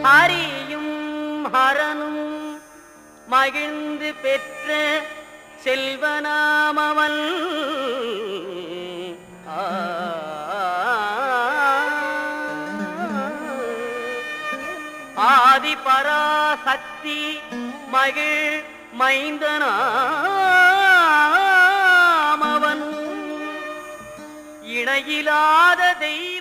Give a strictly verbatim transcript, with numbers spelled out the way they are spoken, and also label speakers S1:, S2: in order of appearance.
S1: ஹரியும் ஹரனும் மகிழ்ந்து பெற்ற செல்வனாமவன் ஆதி பராசக்தி மகிழ் மைந்தனாமவன் இணையிலாத தெய்வ